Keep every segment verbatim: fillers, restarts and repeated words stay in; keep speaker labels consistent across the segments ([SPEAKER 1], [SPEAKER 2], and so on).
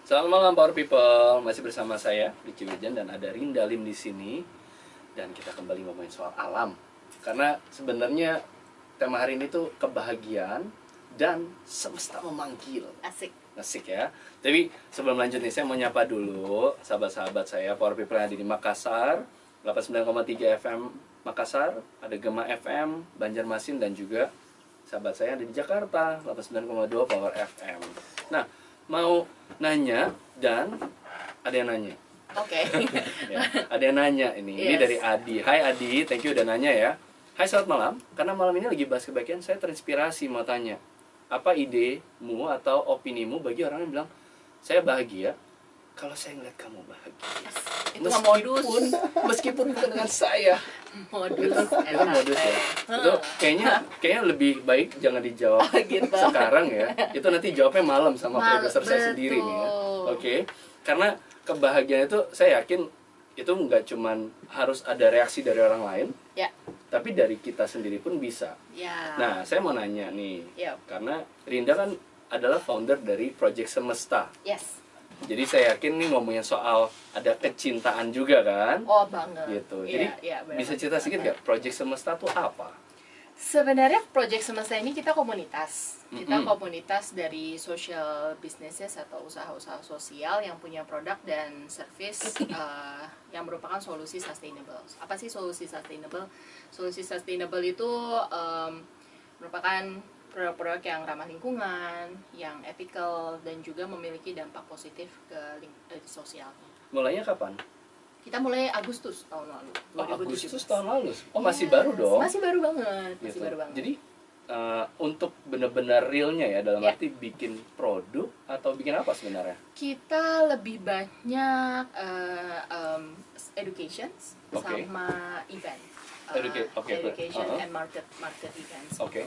[SPEAKER 1] Selamat malam Power People, masih bersama saya Ricci Wijan dan ada Rinda Lim di sini dan kita kembali ngomongin soal alam. Karena sebenarnya tema hari ini tuh kebahagiaan dan semesta memanggil.
[SPEAKER 2] Asik.
[SPEAKER 1] Asik ya. Tapi sebelum lanjut nih saya mau nyapa dulu sahabat-sahabat saya Power People yang ada di Makassar, delapan puluh sembilan koma tiga F M Makassar, ada Gema F M, Banjarmasin dan juga sahabat saya ada di Jakarta, delapan puluh sembilan koma dua Power F M. Nah, mau nanya dan ada yang nanya.
[SPEAKER 2] Oke. Okay.
[SPEAKER 1] Ya, ada yang nanya ini. Yes. Ini dari Adi. Hai Adi, thank you udah nanya ya. Hai selamat malam. Karena malam ini lagi bahas kebahagiaan, saya terinspirasi mau tanya. Apa idemu atau opinimu bagi orang yang bilang saya bahagia kalau saya ngeliat kamu bahagia?
[SPEAKER 2] Yes. Itu meskipun, modus.
[SPEAKER 1] Meskipun bukan dengan saya.
[SPEAKER 2] Modus.
[SPEAKER 1] Itu, itu modus ya. Itu kayaknya kayaknya lebih baik jangan dijawab
[SPEAKER 2] gitu.
[SPEAKER 1] sekarang ya. Itu nanti jawabnya malam sama
[SPEAKER 2] Mal,
[SPEAKER 1] produser saya sendiri nih ya. Oke. Okay? Karena kebahagiaan itu saya yakin itu nggak cuman harus ada reaksi dari orang lain.
[SPEAKER 2] Ya.
[SPEAKER 1] Tapi dari kita sendiri pun bisa.
[SPEAKER 2] Ya.
[SPEAKER 1] Nah, saya mau nanya nih.
[SPEAKER 2] Ya.
[SPEAKER 1] Karena Rinda kan adalah founder dari Project Semesta.
[SPEAKER 2] Yes.
[SPEAKER 1] Jadi saya yakin nih ngomongin soal ada kecintaan juga kan?
[SPEAKER 2] Oh banget.
[SPEAKER 1] Gitu.
[SPEAKER 2] Ya,
[SPEAKER 1] Jadi
[SPEAKER 2] ya,
[SPEAKER 1] bisa cerita sedikit nggak Project Semesta itu apa?
[SPEAKER 2] Sebenarnya Project Semesta ini kita komunitas. Kita
[SPEAKER 1] Mm-hmm.
[SPEAKER 2] komunitas dari social businesses atau usaha-usaha sosial yang punya produk dan service uh, yang merupakan solusi sustainable. Apa sih solusi sustainable? Solusi sustainable itu um, merupakan produk-produk yang ramah lingkungan, yang ethical, dan juga memiliki dampak positif ke ling- eh, sosialnya.
[SPEAKER 1] Mulainya kapan?
[SPEAKER 2] Kita mulai Agustus tahun lalu.
[SPEAKER 1] Oh,
[SPEAKER 2] dua ribu tujuh belas.
[SPEAKER 1] Agustus tahun lalu. Oh, masih
[SPEAKER 2] Yes,
[SPEAKER 1] baru dong.
[SPEAKER 2] Masih baru banget, masih
[SPEAKER 1] Gitu.
[SPEAKER 2] baru banget.
[SPEAKER 1] Jadi uh, untuk benar-benar realnya ya dalam
[SPEAKER 2] Ya.
[SPEAKER 1] arti bikin produk atau bikin apa sebenarnya?
[SPEAKER 2] Kita lebih banyak uh, um, education
[SPEAKER 1] Okay.
[SPEAKER 2] sama event. Uh,
[SPEAKER 1] Educa- okay,
[SPEAKER 2] education
[SPEAKER 1] uh-huh.
[SPEAKER 2] and market market events.
[SPEAKER 1] Oke. Okay.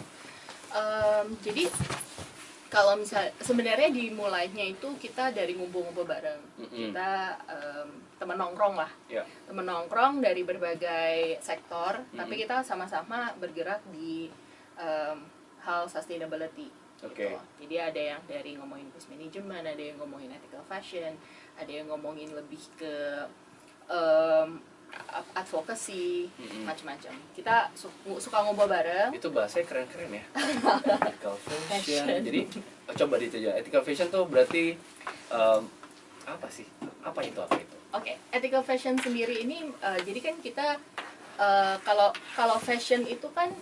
[SPEAKER 2] Um, jadi kalau misal sebenarnya dimulainya itu kita dari ngumpul-ngumpul bareng.
[SPEAKER 1] Mm-hmm.
[SPEAKER 2] Kita um, teman nongkrong lah.
[SPEAKER 1] Yeah.
[SPEAKER 2] Teman nongkrong dari berbagai sektor,
[SPEAKER 1] Mm-hmm.
[SPEAKER 2] tapi kita sama-sama bergerak di um, hal sustainability.
[SPEAKER 1] Oke.
[SPEAKER 2] Gitu. Jadi ada yang dari ngomongin business management, ada yang ngomongin ethical fashion, ada yang ngomongin lebih ke um, advocacy,
[SPEAKER 1] Mm-hmm.
[SPEAKER 2] macam-macam. Kita su- suka ngobrol bareng.
[SPEAKER 1] Itu bahasanya keren-keren ya. Ethical fashion. Jadi oh, coba ditanya. Ethical fashion tuh berarti um, apa sih? Apa itu apa itu?
[SPEAKER 2] Oke, okay. Ethical fashion sendiri ini uh, jadi kan kita uh, kalau kalau fashion itu kan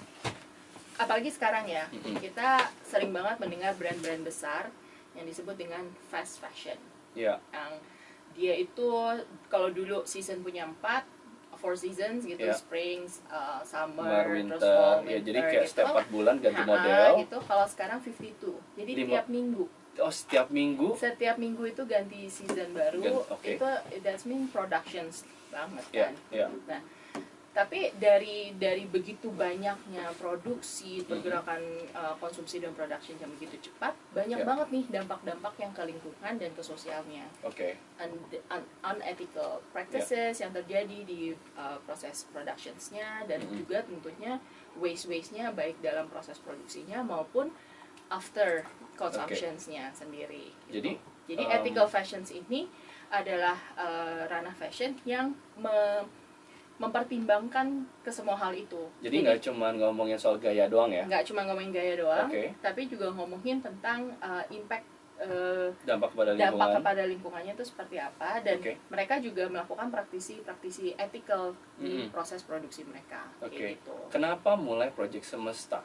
[SPEAKER 2] apalagi sekarang ya,
[SPEAKER 1] Mm-hmm.
[SPEAKER 2] kita sering banget mendengar brand-brand besar yang disebut dengan fast fashion.
[SPEAKER 1] Iya.
[SPEAKER 2] Yang dia itu kalau dulu season punya empat, four seasons gitu,
[SPEAKER 1] Yeah.
[SPEAKER 2] spring, uh, summer,
[SPEAKER 1] Summer,
[SPEAKER 2] terus
[SPEAKER 1] winter,
[SPEAKER 2] fall,
[SPEAKER 1] ya
[SPEAKER 2] winter,
[SPEAKER 1] jadi kayak
[SPEAKER 2] gitu.
[SPEAKER 1] setiap empat bulan ganti
[SPEAKER 2] Ha-ha,
[SPEAKER 1] model.
[SPEAKER 2] gitu. Kalau sekarang lima puluh dua, jadi
[SPEAKER 1] Lima-
[SPEAKER 2] tiap minggu.
[SPEAKER 1] Oh, setiap minggu.
[SPEAKER 2] Setiap minggu itu ganti season baru.
[SPEAKER 1] Gan- okay.
[SPEAKER 2] Itu that's mean productions banget
[SPEAKER 1] Iya,
[SPEAKER 2] kan.
[SPEAKER 1] iya.
[SPEAKER 2] Nah, tapi dari dari begitu banyaknya produksi,
[SPEAKER 1] Mm-hmm.
[SPEAKER 2] pergerakan uh, konsumsi dan production yang begitu cepat, banyak
[SPEAKER 1] Yeah.
[SPEAKER 2] banget nih dampak-dampak yang ke lingkungan dan ke sosialnya.
[SPEAKER 1] Oke.
[SPEAKER 2] Un- un- unethical practices yang terjadi di uh, proses productionsnya dan
[SPEAKER 1] Mm-hmm.
[SPEAKER 2] juga tentunya waste-waste-nya baik dalam proses produksinya maupun after consumptions-nya sendiri. gitu.
[SPEAKER 1] Jadi,
[SPEAKER 2] Jadi
[SPEAKER 1] um,
[SPEAKER 2] ethical fashions ini adalah uh, ranah fashion yang me- mempertimbangkan ke semua hal itu.
[SPEAKER 1] Jadi nggak cuma ngomongin soal gaya doang ya?
[SPEAKER 2] nggak cuma ngomongin gaya doang,
[SPEAKER 1] Oke.
[SPEAKER 2] tapi juga ngomongin tentang uh, impact uh,
[SPEAKER 1] Dampak kepada
[SPEAKER 2] dampak
[SPEAKER 1] lingkungan.
[SPEAKER 2] kepada lingkungannya itu seperti apa, dan
[SPEAKER 1] Oke.
[SPEAKER 2] mereka juga melakukan praktisi-praktisi ethical di
[SPEAKER 1] Mm-mm.
[SPEAKER 2] proses produksi mereka.
[SPEAKER 1] Oke.
[SPEAKER 2] Kayak gitu.
[SPEAKER 1] Kenapa mulai Project Semesta?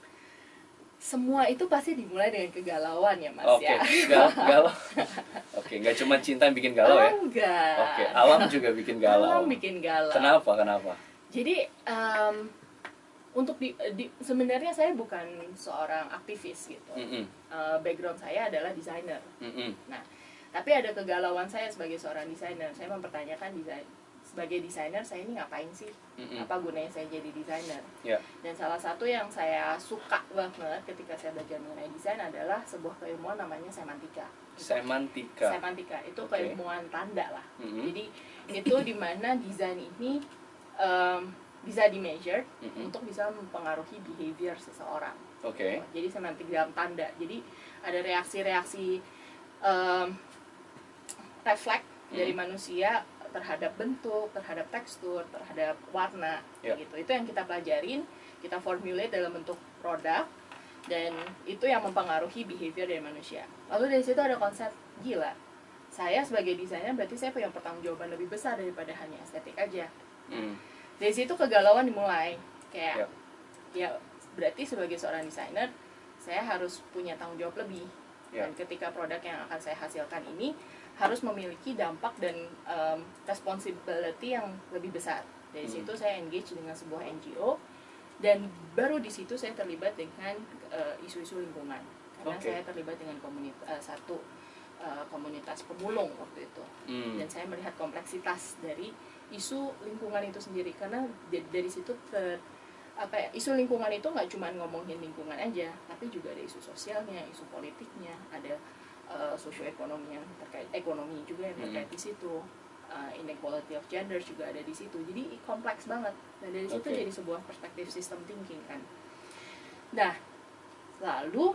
[SPEAKER 2] Semua itu pasti dimulai dengan kegalauan ya Mas
[SPEAKER 1] Oke,
[SPEAKER 2] ya.
[SPEAKER 1] gal- galau. Oke, nggak cuma cinta yang bikin galau ya?
[SPEAKER 2] Oh, enggak.
[SPEAKER 1] Oke, alam juga bikin galau.
[SPEAKER 2] Alam bikin galau.
[SPEAKER 1] Kenapa? Kenapa?
[SPEAKER 2] Jadi um, untuk di, di- sebenarnya saya bukan seorang aktivis gitu.
[SPEAKER 1] Mm-mm.
[SPEAKER 2] Uh, background saya adalah desainer.
[SPEAKER 1] Mm-mm.
[SPEAKER 2] Nah, tapi ada kegalauan saya sebagai seorang desainer. Saya mempertanyakan desain sebagai desainer saya ini ngapain sih?
[SPEAKER 1] Mm-mm.
[SPEAKER 2] Apa gunanya saya jadi desainer?
[SPEAKER 1] Ya.
[SPEAKER 2] Dan salah satu yang saya suka banget ketika saya belajar mengenai desain adalah sebuah keilmuan namanya semantika.
[SPEAKER 1] Semantika.
[SPEAKER 2] Semantika itu
[SPEAKER 1] Oke.
[SPEAKER 2] keilmuan tanda lah.
[SPEAKER 1] Mm-mm.
[SPEAKER 2] Jadi itu dimana desain ini um, bisa di measure
[SPEAKER 1] Mm-mm.
[SPEAKER 2] untuk bisa mempengaruhi behavior seseorang.
[SPEAKER 1] Oke.
[SPEAKER 2] Jadi semantik dalam tanda. Jadi ada reaksi-reaksi um, refleks
[SPEAKER 1] Hmm.
[SPEAKER 2] dari manusia terhadap bentuk, terhadap tekstur, terhadap warna,
[SPEAKER 1] Ya.
[SPEAKER 2] gitu. Itu yang kita pelajarin, kita formulate dalam bentuk produk, dan itu yang mempengaruhi behavior dari manusia. Lalu dari situ ada konsep, gila, saya sebagai desainer berarti saya punya pertanggungjawaban lebih besar daripada hanya estetik aja.
[SPEAKER 1] Hmm.
[SPEAKER 2] Dari situ kegalauan dimulai, kayak
[SPEAKER 1] Ya.
[SPEAKER 2] ya berarti sebagai seorang desainer saya harus punya tanggung jawab lebih.
[SPEAKER 1] Ya.
[SPEAKER 2] Dan ketika produk yang akan saya hasilkan ini harus memiliki dampak dan um, responsibility yang lebih besar. Dari
[SPEAKER 1] Hmm.
[SPEAKER 2] situ saya engage dengan sebuah N G O, dan baru di situ saya terlibat dengan uh, isu-isu lingkungan, karena
[SPEAKER 1] Okay.
[SPEAKER 2] saya terlibat dengan komunitas uh, satu uh, komunitas pemulung waktu itu.
[SPEAKER 1] Hmm.
[SPEAKER 2] Dan saya melihat kompleksitas dari isu lingkungan itu sendiri, karena dari, dari situ ter, apa ya, isu lingkungan itu nggak cuma ngomongin lingkungan aja, tapi juga ada isu sosialnya, isu politiknya, ada uh, sosioekonomi yang terkait ekonomi juga yang terkait
[SPEAKER 1] Hmm.
[SPEAKER 2] di situ, uh, inequality of gender juga ada di situ. Jadi kompleks banget. Dan dari situ
[SPEAKER 1] Okay.
[SPEAKER 2] jadi sebuah perspektif sistem thinking kan. Nah, lalu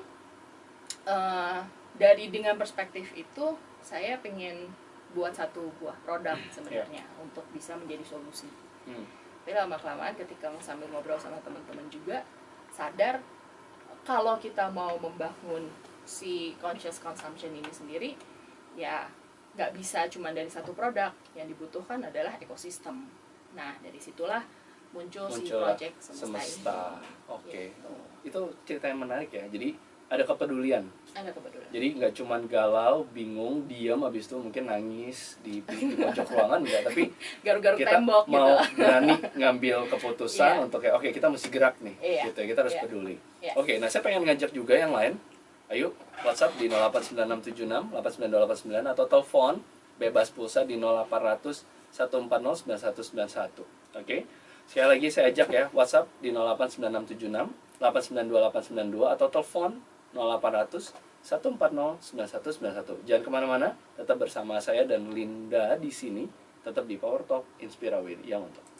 [SPEAKER 2] uh, dari dengan perspektif itu saya pengen buat satu buah produk sebenarnya untuk bisa menjadi solusi.
[SPEAKER 1] Hmm.
[SPEAKER 2] Tapi lama-kelamaan ketika sambil ngobrol sama teman-teman juga sadar kalau kita mau membangun si conscious consumption ini sendiri, ya nggak bisa cuma dari satu produk, yang dibutuhkan adalah ekosistem. Nah, dari situlah muncul, si
[SPEAKER 1] Muncullah
[SPEAKER 2] project semesta,
[SPEAKER 1] semesta.
[SPEAKER 2] ini.
[SPEAKER 1] Oke.
[SPEAKER 2] Gitu.
[SPEAKER 1] Itu cerita yang menarik ya. Jadi ada kepedulian.
[SPEAKER 2] Ada kebetulan.
[SPEAKER 1] Jadi nggak cuman galau, bingung, diam, habis itu mungkin nangis di, di pojok ruangan enggak, tapi
[SPEAKER 2] Garuk-garuk
[SPEAKER 1] kita
[SPEAKER 2] tembok
[SPEAKER 1] mau
[SPEAKER 2] gitu.
[SPEAKER 1] berani ngambil keputusan
[SPEAKER 2] Iya.
[SPEAKER 1] untuk kayak oke kita mesti gerak nih,
[SPEAKER 2] Iya.
[SPEAKER 1] gitu ya, kita harus
[SPEAKER 2] Iya.
[SPEAKER 1] peduli.
[SPEAKER 2] Iya.
[SPEAKER 1] Oke, nah saya pengen ngajak juga yang lain. Ayo WhatsApp di nol delapan sembilan enam tujuh enam delapan sembilan dua delapan sembilan atau telepon bebas pulsa di nol delapan nol nol satu empat nol sembilan satu sembilan satu. Oke. Sekali lagi saya ajak ya, WhatsApp di nol delapan sembilan enam tujuh enam delapan sembilan dua delapan sembilan dua atau telepon nol delapan nol nol satu empat nol sembilan satu sembilan satu. Jangan kemana-mana, tetap bersama saya dan Linda di sini, tetap di Power Talk Inspira with Yang Untuk.